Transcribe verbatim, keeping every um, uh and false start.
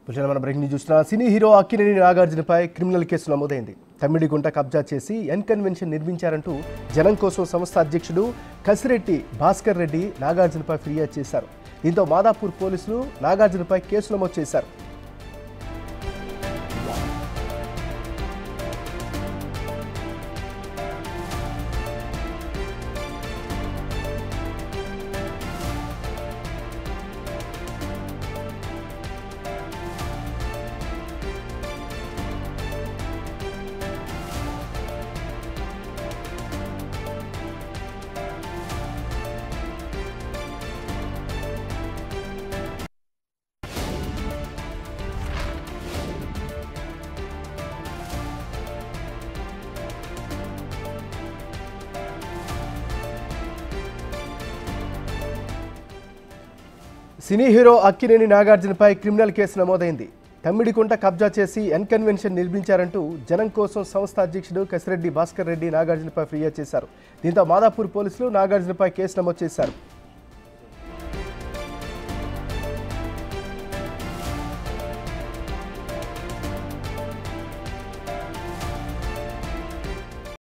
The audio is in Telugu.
పులిచెల మన బ్రేకింగ్ న్యూస్ చూస్తున్నా. సినీ హీరో అక్కినేని నాగార్జునపై క్రిమినల్ కేసు నమోదైంది. తమ్మిడిగుంట కబ్జా చేసి ఎన్ కన్వెన్షన్ నిర్మించారంటూ జనం కోసం సంస్థ అధ్యక్షుడు కసిరెడ్డి భాస్కర్ రెడ్డి నాగార్జునపై ఫిర్యాదు చేశారు. దీంతో మాదాపూర్ పోలీసులు నాగార్జునపై కేసు నమోదు చేశారు. సినీ హీరో అక్కినేని నాగార్జునపై క్రిమినల్ కేసు నమోదైంది. తమ్మిడికుంట కబ్జా చేసి ఎన్ కన్వెన్షన్ నిర్మించారంటూ జనం కోసం సంస్థ అధ్యక్షుడు కసిరెడ్డి భాస్కర్ రెడ్డి నాగార్జునపై ఫిర్యాదు చేశారు. దీంతో మాదాపూర్ పోలీసులు నాగార్జునపై కేసు నమోదు చేశారు.